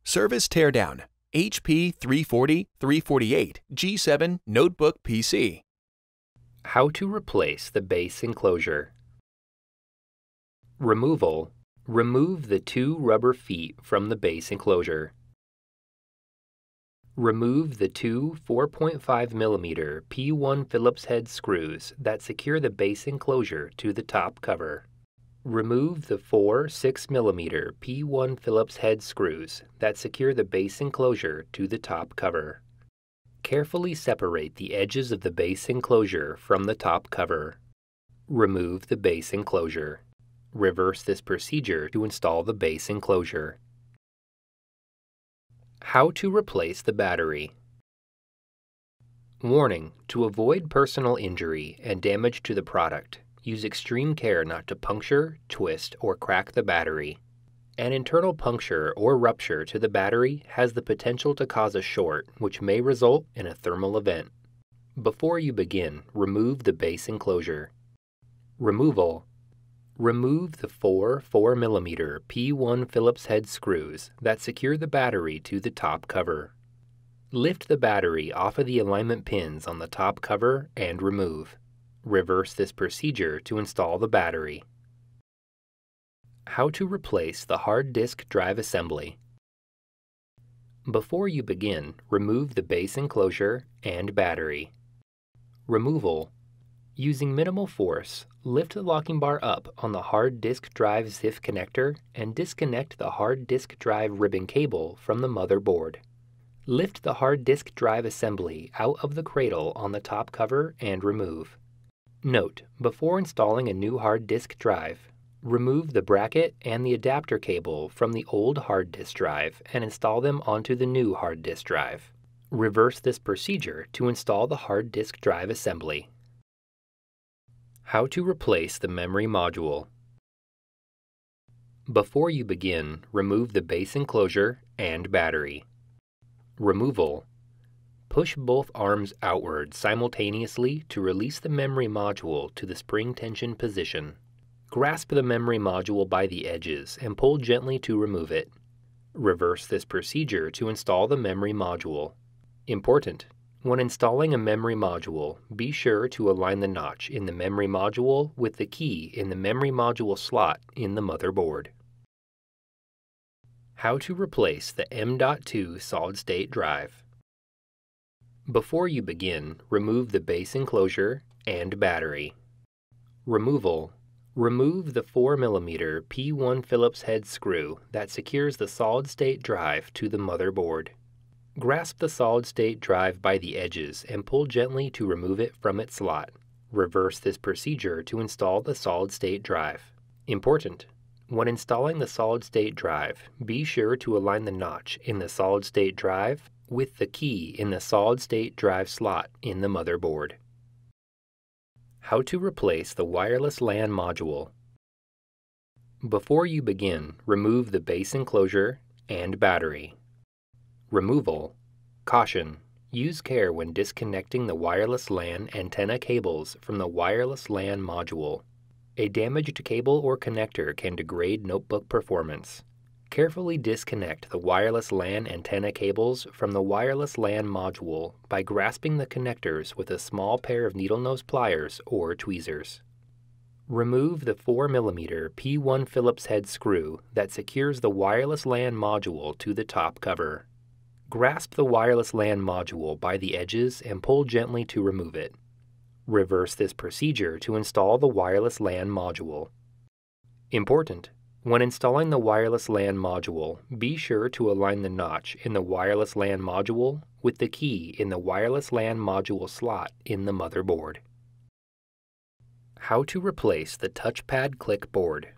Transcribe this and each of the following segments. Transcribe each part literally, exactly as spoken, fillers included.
Service Teardown, H P three forty, three forty-eight, G seven Notebook P C. How to replace the base enclosure. Removal. Remove the two rubber feet from the base enclosure. Remove the two four point five millimeter P one Phillips head screws that secure the base enclosure to the top cover. Remove the four six millimeter P one Phillips head screws that secure the base enclosure to the top cover. Carefully separate the edges of the base enclosure from the top cover. Remove the base enclosure. Reverse this procedure to install the base enclosure. How to replace the battery. Warning: to avoid personal injury and damage to the product, use extreme care not to puncture, twist, or crack the battery. An internal puncture or rupture to the battery has the potential to cause a short, which may result in a thermal event. Before you begin, remove the base enclosure. Removal. Remove the four four millimeter P one Phillips head screws that secure the battery to the top cover. Lift the battery off of the alignment pins on the top cover and remove. Reverse this procedure to install the battery. How to replace the hard disk drive assembly. Before you begin, remove the base enclosure and battery. Removal. Using minimal force, lift the locking bar up on the hard disk drive Z I F connector and disconnect the hard disk drive ribbon cable from the motherboard. Lift the hard disk drive assembly out of the cradle on the top cover and remove. Note: before installing a new hard disk drive, remove the bracket and the adapter cable from the old hard disk drive and install them onto the new hard disk drive. Reverse this procedure to install the hard disk drive assembly. How to replace the memory module. Before you begin, remove the base enclosure and battery. Removal. Push both arms outward simultaneously to release the memory module to the spring tension position. Grasp the memory module by the edges and pull gently to remove it. Reverse this procedure to install the memory module. Important: when installing a memory module, be sure to align the notch in the memory module with the key in the memory module slot in the motherboard. How to replace the M dot two solid-state drive. Before you begin, remove the base enclosure and battery. Removal. Remove the four millimeter P one Phillips head screw that secures the solid-state drive to the motherboard. Grasp the solid-state drive by the edges and pull gently to remove it from its slot. Reverse this procedure to install the solid-state drive. Important: when installing the solid-state drive, be sure to align the notch in the solid-state drive with the key in the solid-state drive slot in the motherboard. How to replace the wireless LAN module. Before you begin, remove the base enclosure and battery. Removal. Caution: use care when disconnecting the wireless LAN antenna cables from the wireless LAN module. A damaged cable or connector can degrade notebook performance. Carefully disconnect the wireless LAN antenna cables from the wireless LAN module by grasping the connectors with a small pair of needle nose pliers or tweezers. Remove the four millimeter P one Phillips head screw that secures the wireless LAN module to the top cover. Grasp the wireless LAN module by the edges and pull gently to remove it. Reverse this procedure to install the wireless LAN module. Important: when installing the wireless LAN module, be sure to align the notch in the wireless LAN module with the key in the wireless LAN module slot in the motherboard. How to replace the touchpad clickboard.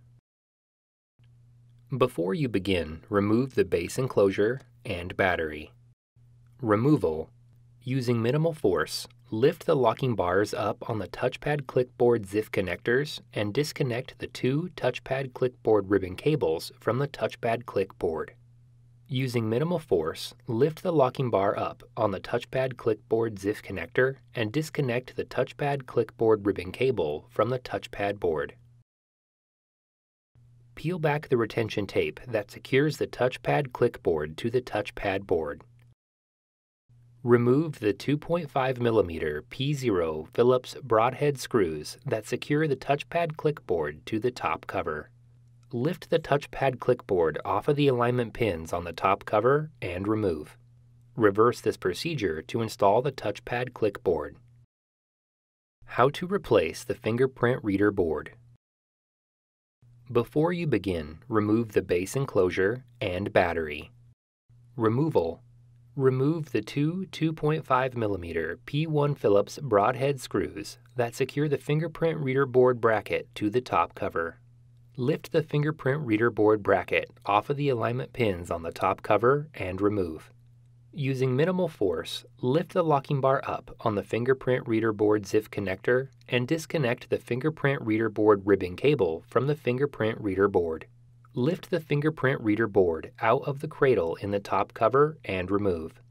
Before you begin, remove the base enclosure and battery. Removal. Using minimal force, lift the locking bars up on the touchpad clickboard Z I F connectors and disconnect the two touchpad clickboard ribbon cables from the touchpad clickboard. Using minimal force, lift the locking bar up on the touchpad clickboard Z I F connector and disconnect the touchpad clickboard ribbon cable from the touchpad board. peel back the retention tape that secures the touchpad clipboard to the touchpad board. Remove the two point five millimeter P zero Phillips broadhead screws that secure the touchpad clipboard to the top cover. Lift the touchpad clipboard off of the alignment pins on the top cover and remove. Reverse this procedure to install the touchpad clipboard. How to replace the fingerprint reader board. Before you begin, remove the base enclosure and battery. Removal. Remove the two 2.5 millimeter P one Phillips broadhead screws that secure the fingerprint reader board bracket to the top cover. Lift the fingerprint reader board bracket off of the alignment pins on the top cover and remove. Using minimal force, lift the locking bar up on the fingerprint reader board Z I F connector and disconnect the fingerprint reader board ribbon cable from the fingerprint reader board. Lift the fingerprint reader board out of the cradle in the top cover and remove.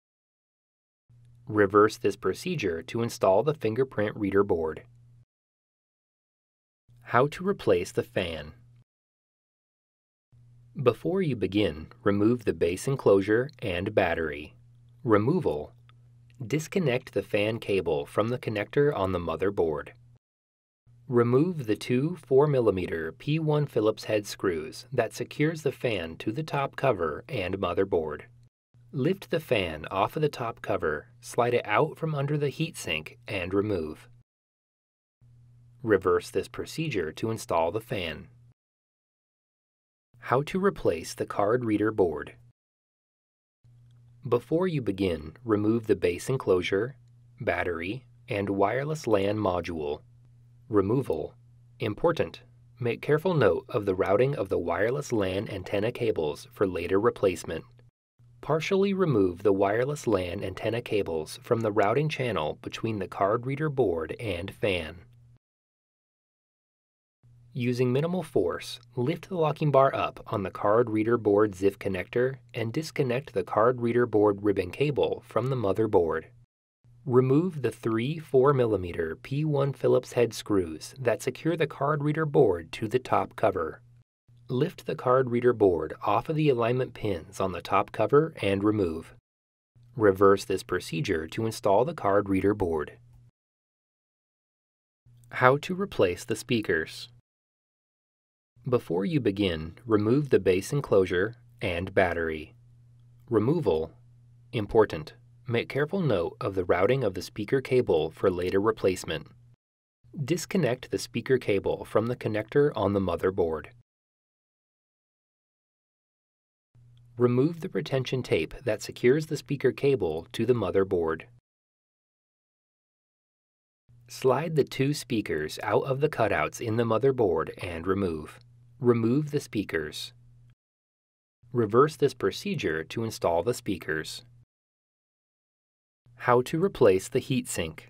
Reverse this procedure to install the fingerprint reader board. How to replace the fan. Before you begin, remove the base enclosure and battery. Removal. Disconnect the fan cable from the connector on the motherboard. Remove the two four millimeter P one Phillips head screws that secures the fan to the top cover and motherboard. Lift the fan off of the top cover, slide it out from under the heatsink, and remove. Reverse this procedure to install the fan. How to replace the card reader board. Before you begin, remove the base enclosure, battery, and wireless LAN module. Removal. Important. Make careful note of the routing of the wireless LAN antenna cables for later replacement. Partially remove the wireless LAN antenna cables from the routing channel between the card reader board and fan. Using minimal force, lift the locking bar up on the card reader board Z I F connector and disconnect the card reader board ribbon cable from the motherboard. Remove the three four millimeter P one Phillips head screws that secure the card reader board to the top cover. Lift the card reader board off of the alignment pins on the top cover and remove. Reverse this procedure to install the card reader board. How to replace the speakers. Before you begin, remove the base enclosure and battery. Removal. Important. Make careful note of the routing of the speaker cable for later replacement. Disconnect the speaker cable from the connector on the motherboard. Remove the retention tape that secures the speaker cable to the motherboard. Slide the two speakers out of the cutouts in the motherboard and remove. Remove the speakers. Reverse this procedure to install the speakers. How to replace the heatsink.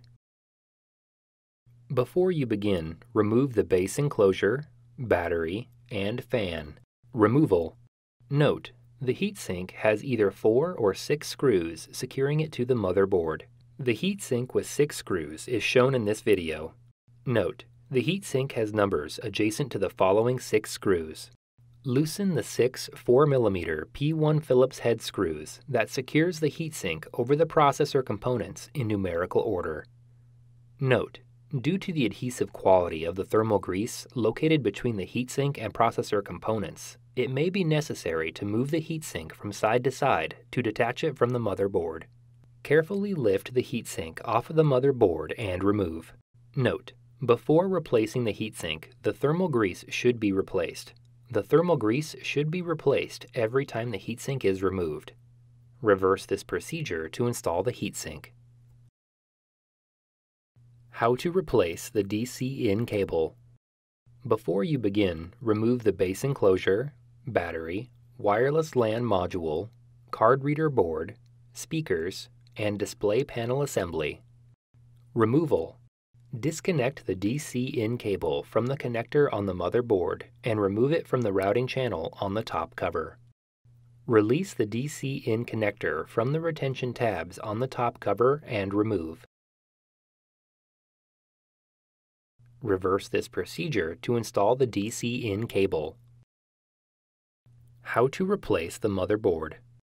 Before you begin, remove the base enclosure, battery, and fan. Removal. Note, the heatsink has either four or six screws securing it to the motherboard. The heatsink with six screws is shown in this video. Note, the heatsink has numbers adjacent to the following six screws. Loosen the six four millimeter P one Phillips head screws that secures the heatsink over the processor components in numerical order. Note, due to the adhesive quality of the thermal grease located between the heatsink and processor components, it may be necessary to move the heatsink from side to side to detach it from the motherboard. Carefully lift the heatsink off of the motherboard and remove. Note, before replacing the heatsink, the thermal grease should be replaced. The thermal grease should be replaced every time the heatsink is removed. Reverse this procedure to install the heatsink. How to replace the D C-in cable. Before you begin, remove the base enclosure, battery, wireless LAN module, card reader board, speakers, and display panel assembly. Removal. Disconnect the D C-in cable from the connector on the motherboard and remove it from the routing channel on the top cover. Release the D C-in connector from the retention tabs on the top cover and remove. Reverse this procedure to install the D C-in cable. How to replace the motherboard.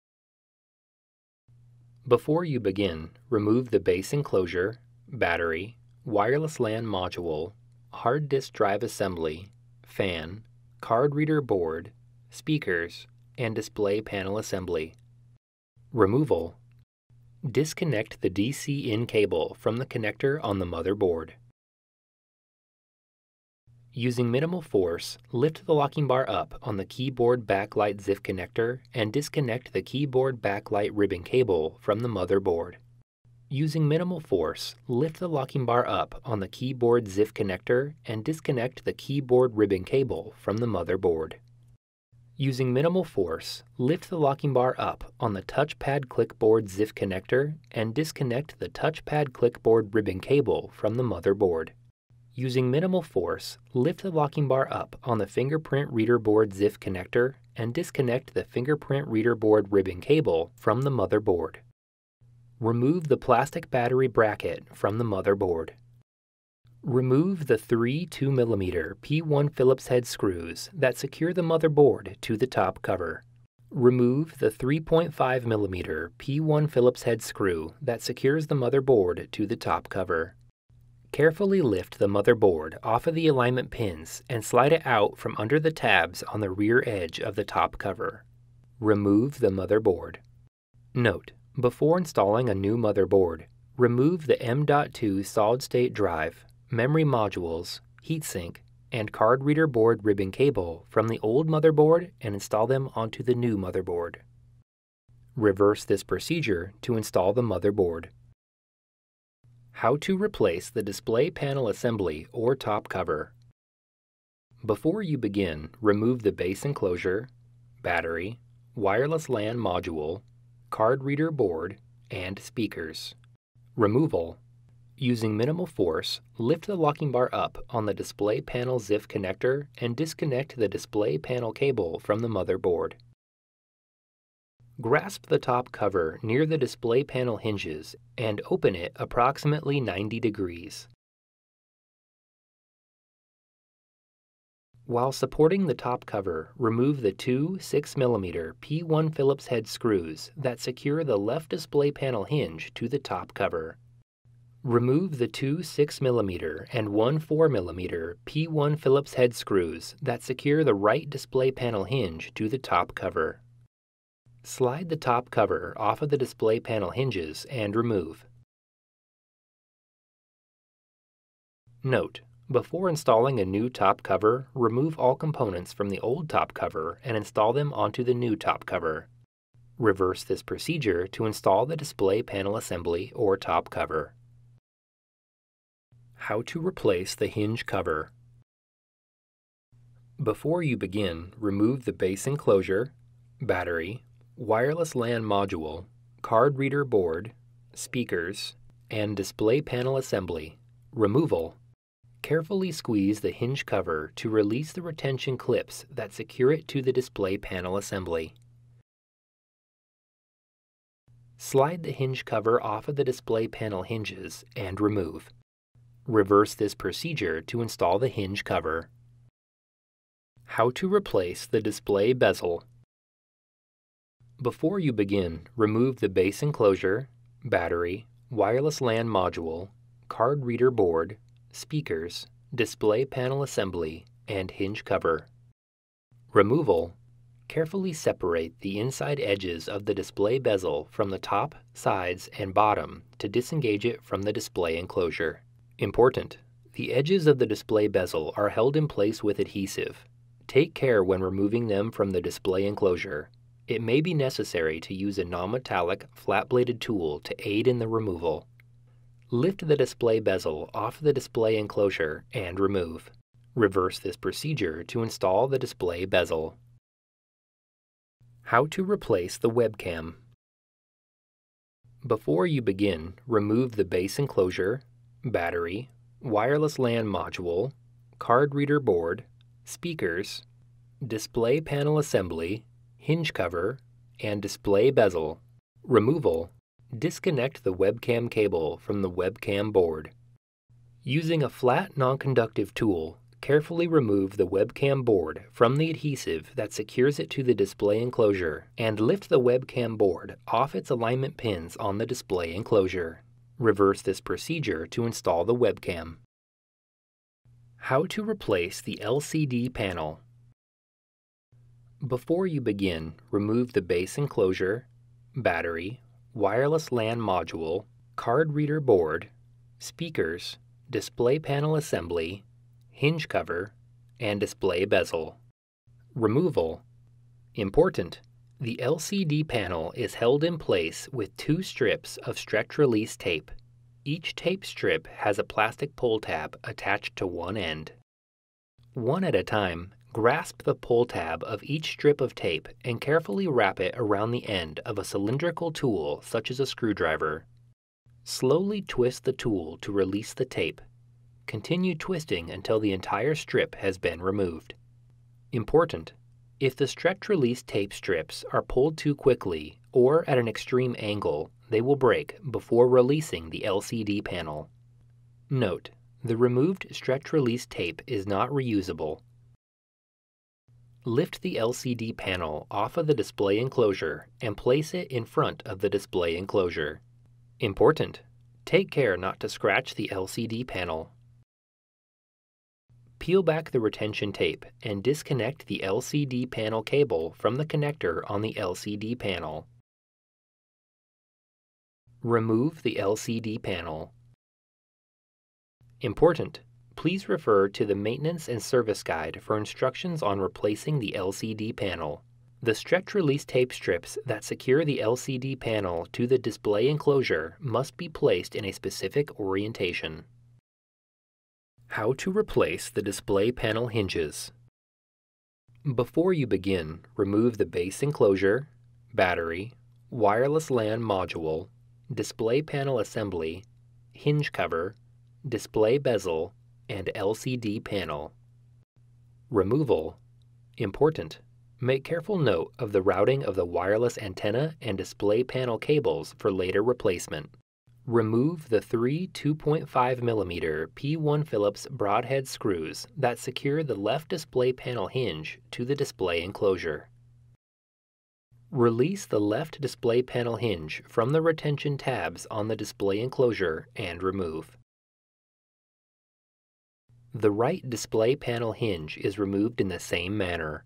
Before you begin, remove the base enclosure, battery, wireless LAN module, hard disk drive assembly, fan, card reader board, speakers, and display panel assembly. Removal. Disconnect the D C in cable from the connector on the motherboard. Using minimal force, lift the locking bar up on the keyboard backlight Z I F connector and disconnect the keyboard backlight ribbon cable from the motherboard. Using minimal force, lift the locking bar up on the keyboard Z I F connector and disconnect the keyboard ribbon cable from the motherboard. Using minimal force, lift the locking bar up on the Touchpad clipboard Z I F connector and disconnect the Touchpad clipboard ribbon cable from the motherboard. Using minimal force, lift the locking bar up on the Fingerprint reader board Z I F connector and disconnect the Fingerprint reader board ribbon cable from the motherboard. Remove the plastic battery bracket from the motherboard. Remove the three two millimeter P one Phillips head screws that secure the motherboard to the top cover. Remove the three point five millimeter P one Phillips head screw that secures the motherboard to the top cover. Carefully lift the motherboard off of the alignment pins and slide it out from under the tabs on the rear edge of the top cover. Remove the motherboard. Note: before installing a new motherboard, remove the M dot two solid-state drive, memory modules, heatsink, and card reader board ribbon cable from the old motherboard and install them onto the new motherboard. Reverse this procedure to install the motherboard. How to replace the display panel assembly or top cover. Before you begin, remove the base enclosure, battery, wireless LAN module, card reader board, and speakers. Removal. Using minimal force, lift the locking bar up on the display panel Z I F connector and disconnect the display panel cable from the motherboard. Grasp the top cover near the display panel hinges and open it approximately ninety degrees. While supporting the top cover, remove the two six millimeter P one Phillips head screws that secure the left display panel hinge to the top cover. Remove the two six millimeter and one four millimeter P one Phillips head screws that secure the right display panel hinge to the top cover. Slide the top cover off of the display panel hinges and remove. Note: before installing a new top cover, remove all components from the old top cover and install them onto the new top cover. Reverse this procedure to install the display panel assembly or top cover. How to replace the hinge cover. Before you begin, remove the base enclosure, battery, wireless LAN module, card reader board, speakers, and display panel assembly. Removal. Carefully squeeze the hinge cover to release the retention clips that secure it to the display panel assembly. Slide the hinge cover off of the display panel hinges and remove. Reverse this procedure to install the hinge cover. How to replace the display bezel. Before you begin, remove the base enclosure, battery, wireless LAN module, card reader board, speakers, display panel assembly, and hinge cover. Removal. Carefully separate the inside edges of the display bezel from the top, sides, and bottom to disengage it from the display enclosure. Important: the edges of the display bezel are held in place with adhesive. Take care when removing them from the display enclosure. It may be necessary to use a non-metallic, flat-bladed tool to aid in the removal. Lift the display bezel off the display enclosure and remove. Reverse this procedure to install the display bezel. How to replace the webcam. Before you begin, remove the base enclosure, battery, wireless LAN module, card reader board, speakers, display panel assembly, hinge cover, and display bezel. Removal. Disconnect the webcam cable from the webcam board. Using a flat non-conductive tool, Carefully remove the webcam board from the adhesive that secures it to the display enclosure and lift the webcam board off its alignment pins on the display enclosure. Reverse this procedure to install the webcam. How to replace the L C D panel. Before you begin, remove the base enclosure, battery, wireless LAN module, card reader board, speakers, display panel assembly, hinge cover, and display bezel. Removal. Important: the L C D panel is held in place with two strips of stretch-release tape. Each tape strip has a plastic pull tab attached to one end. One at a time, grasp the pull tab of each strip of tape and carefully wrap it around the end of a cylindrical tool such as a screwdriver. Slowly twist the tool to release the tape. Continue twisting until the entire strip has been removed. Important: if the stretch-release tape strips are pulled too quickly or at an extreme angle, they will break before releasing the L C D panel. Note: the removed stretch-release tape is not reusable. Lift the L C D panel off of the display enclosure and place it in front of the display enclosure. Important: take care not to scratch the L C D panel. Peel back the retention tape and disconnect the L C D panel cable from the connector on the L C D panel. Remove the L C D panel. Important: please refer to the Maintenance and Service Guide for instructions on replacing the L C D panel. The stretch-release tape strips that secure the L C D panel to the display enclosure must be placed in a specific orientation. How to replace the display panel hinges. Before you begin, remove the base enclosure, battery, wireless LAN module, display panel assembly, hinge cover, display bezel, and L C D panel. Removal. Important: make careful note of the routing of the wireless antenna and display panel cables for later replacement. Remove the three two point five millimeter P one Phillips broadhead screws that secure the left display panel hinge to the display enclosure. Release the left display panel hinge from the retention tabs on the display enclosure and remove. The right display panel hinge is removed in the same manner.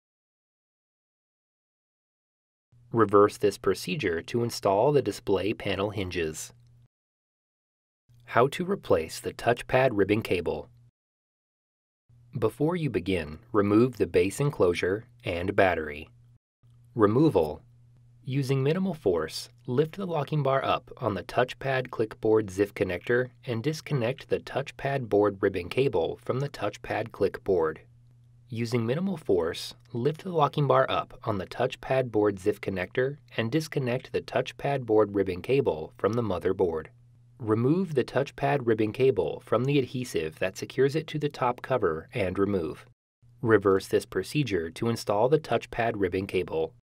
Reverse this procedure to install the display panel hinges. How to replace the touchpad ribbon cable. Before you begin, remove the base enclosure and battery. Removal. Using minimal force, lift the locking bar up on the touchpad clipboard Z I F connector and disconnect the touchpad board ribbon cable from the touchpad clipboard. Using minimal force, lift the locking bar up on the touchpad board Z I F connector and disconnect the touchpad board ribbon cable from the motherboard. Remove the touchpad ribbon cable from the adhesive that secures it to the top cover and remove. Reverse this procedure to install the touchpad ribbon cable.